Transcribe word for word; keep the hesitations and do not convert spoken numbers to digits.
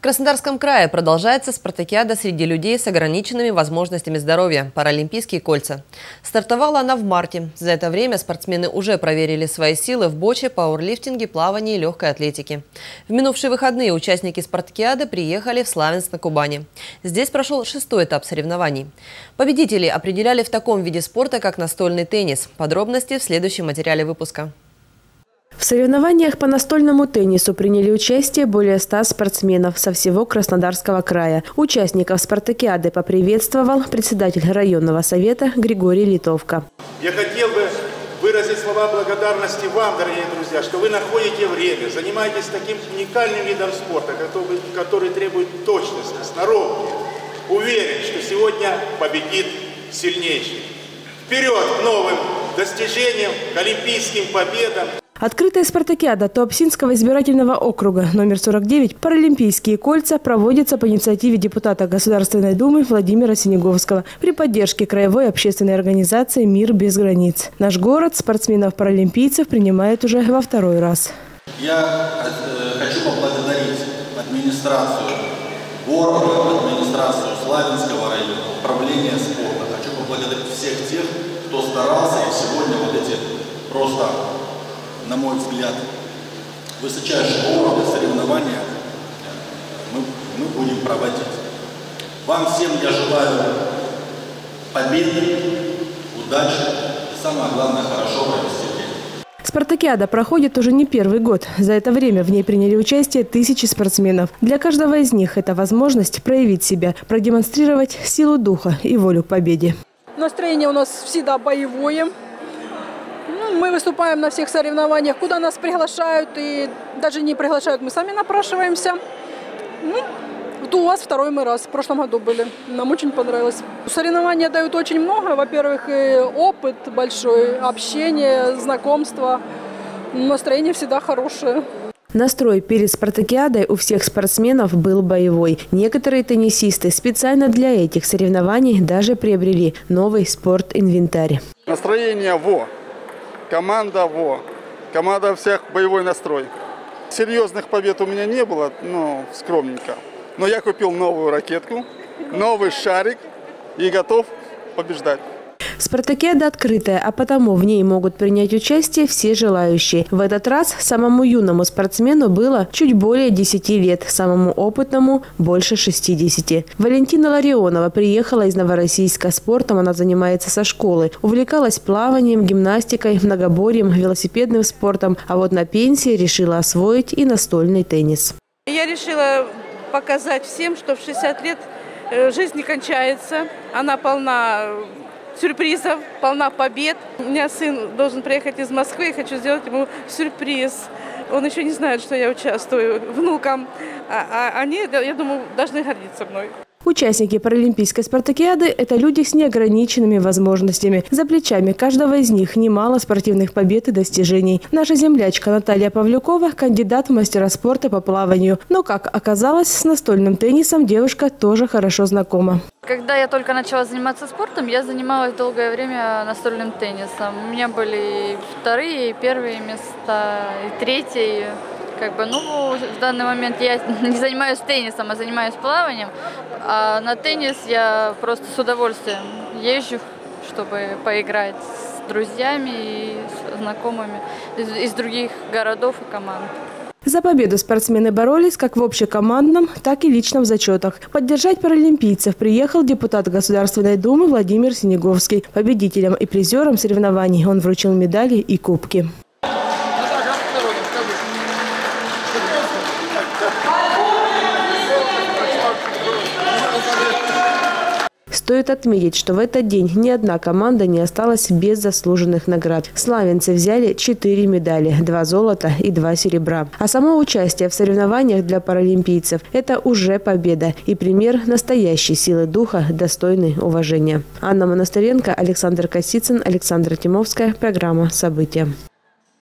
Краснодарском крае продолжается спартакиада среди людей с ограниченными возможностями здоровья – Паралимпийские кольца. Стартовала она в марте. За это время спортсмены уже проверили свои силы в боче, пауэрлифтинге, плавании и легкой атлетике. В минувшие выходные участники спартакиады приехали в Славянск на Кубани. Здесь прошел шестой этап соревнований. Победителей определяли в таком виде спорта, как настольный теннис. Подробности в следующем материале выпуска. В соревнованиях по настольному теннису приняли участие более ста спортсменов со всего Краснодарского края. Участников спартакиады поприветствовал председатель районного совета Григорий Литовка. Я хотел бы выразить слова благодарности вам, дорогие друзья, что вы находите время, занимаетесь таким уникальным видом спорта, который, который требует точности, сноровки. Уверен, что сегодня победит сильнейший. Вперед к новым достижениям, к олимпийским победам! Открытая спартакиада Туапсинского избирательного округа номер сорок девять «Паралимпийские кольца» проводится по инициативе депутата Государственной Думы Владимира Синеговского при поддержке краевой общественной организации «Мир без границ». Наш город спортсменов-паралимпийцев принимает уже во второй раз. Я хочу поблагодарить администрацию города, администрацию Славянского района, управление спорта. Хочу поблагодарить всех тех, кто старался, и сегодня вот эти просто, на мой взгляд, высочайшего уровня соревнования мы, мы будем проводить. Вам всем я желаю победы, удачи и, самое главное, хорошо провести день. Спартакиада проходит уже не первый год. За это время в ней приняли участие тысячи спортсменов. Для каждого из них это возможность проявить себя, продемонстрировать силу духа и волю к победе. Настроение у нас всегда боевое. Мы выступаем на всех соревнованиях, куда нас приглашают, и даже не приглашают, мы сами напрашиваемся. Ну, вот у вас второй мы раз, в прошлом году были, нам очень понравилось. Соревнования дают очень много, во-первых, опыт большой, общение, знакомство, настроение всегда хорошее. Настрой перед спартакиадой у всех спортсменов был боевой. Некоторые теннисисты специально для этих соревнований даже приобрели новый спорт-инвентарь. Настроение во! Команда во. Команда всех боевой настрой. Серьезных побед у меня не было, ну, скромненько. Но я купил новую ракетку, новый шарик и готов побеждать. Спартакиада открытая, а потому в ней могут принять участие все желающие. В этот раз самому юному спортсмену было чуть более десяти лет, самому опытному – больше шестидесяти. Валентина Ларионова приехала из Новороссийска. Спортом она занимается со школы. Увлекалась плаванием, гимнастикой, многоборьем, велосипедным спортом. А вот на пенсии решила освоить и настольный теннис. Я решила показать всем, что в шестьдесят лет жизнь не кончается. Она полна сюрпризов, полна побед. У меня сын должен приехать из Москвы, я хочу сделать ему сюрприз. Он еще не знает, что я участвую, внукам. А, а они, я думаю, должны гордиться мной. Участники паралимпийской спартакиады – это люди с неограниченными возможностями. За плечами каждого из них немало спортивных побед и достижений. Наша землячка Наталья Павлюкова – кандидат в мастера спорта по плаванию. Но, как оказалось, с настольным теннисом девушка тоже хорошо знакома. Когда я только начала заниматься спортом, я занималась долгое время настольным теннисом. У меня были вторые, и первые места, и третьи. Как бы, ну, в данный момент я не занимаюсь теннисом, а занимаюсь плаванием. А на теннис я просто с удовольствием езжу, чтобы поиграть с друзьями и с знакомыми из, из других городов и команд. За победу спортсмены боролись как в общекомандном, так и личном зачетах. Поддержать паралимпийцев приехал депутат Государственной Думы Владимир Синеговский. Победителям и призерам соревнований он вручил медали и кубки. Стоит отметить, что в этот день ни одна команда не осталась без заслуженных наград. Славянцы взяли четыре медали, два золота и два серебра. А само участие в соревнованиях для паралимпийцев – это уже победа и пример настоящей силы духа, достойной уважения. Анна Монастыренко, Александр Косицын, Александра Тимовская. Программа «События».